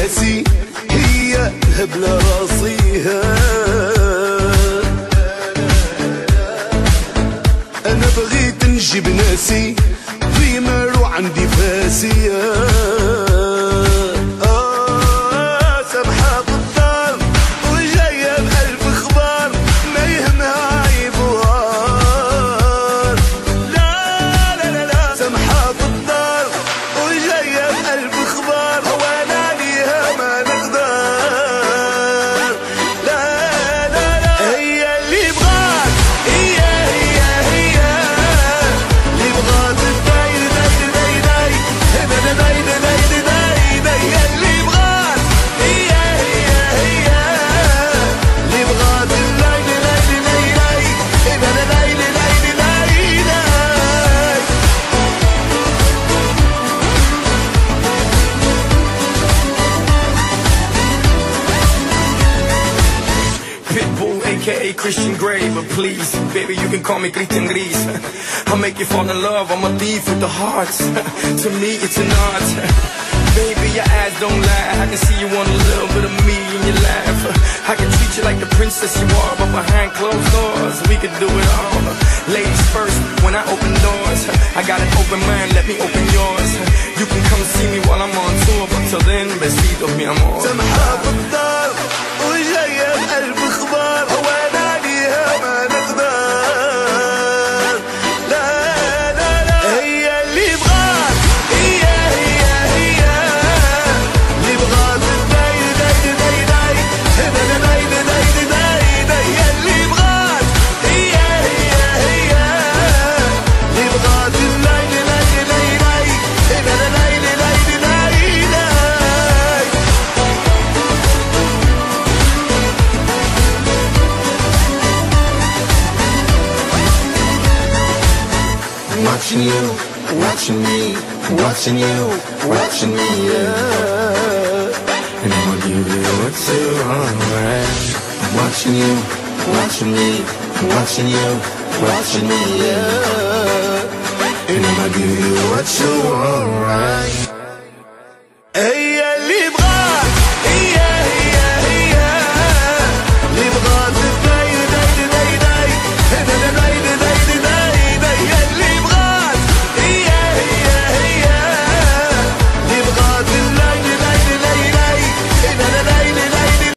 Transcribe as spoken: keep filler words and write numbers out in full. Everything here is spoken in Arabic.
بناسي هي الهبلة راسيها. انا بغيت نجيب ناسي ريمر وعندي فاسية. آه سامحة بالدار وجاية بألف اخبار ما يهمها عيب وهار. لا لا لا لا سامحة بالدار وجاية بألف اخبار وانا ليها ما نقدر. لا لا لا هي اللي بغات هي هي هي اللي بغات الداير داير داير داير داير داير داير داير هي اللي بغات هي هي هي اللي بغات الليل ليل ليل ليل ليل ليل ليل ليل. Pitbull, aka Christian Grey, but please, baby, you can call me Christian Gris. I'll make you fall in love, I'm a thief with the hearts. To me, it's an art. Baby, your eyes don't lie, I can see you want a little bit of me in your laugh. I can treat you like the princess you are, but behind closed doors, we could do it all. Ladies first, when I open doors, I got an open mind, let me open yours. You can come see me while I'm on tour, but till then, besitos, mi amor. سامحة بالدار وجاية بألف اخبار وانا ليها ما نقدر. لا لا لا هي اللي بغات هي هي هي اللي بغات الداير داير داير داير داير داير داير هي اللي بغات هي هي هي اللي بغات الليل ليل ليل ليل ليل ليل ليل. Watching you, watching me, watching you, watching me, yeah. And I'ma give you what you want, right? Watching you, watching me, watching you, watching me, yeah. And I'ma give you what you want, right? Hey